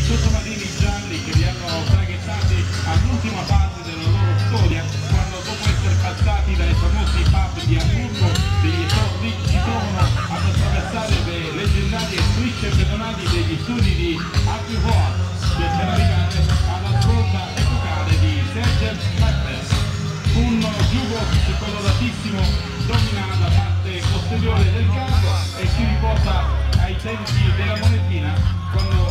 sottomarini gialli che li hanno traghettati all'ultima fase della loro storia, quando dopo essere passati dai famosi pub di Hamburgo degli esordi si trovano ad attraversare le leggendarie strisce pedonali degli studi di Appelhof per arrivare alla svolta epocale di Serge Matter, un jukebox coloratissimo domina la parte posteriore del campo e ci riporta ai tempi della monetina, quando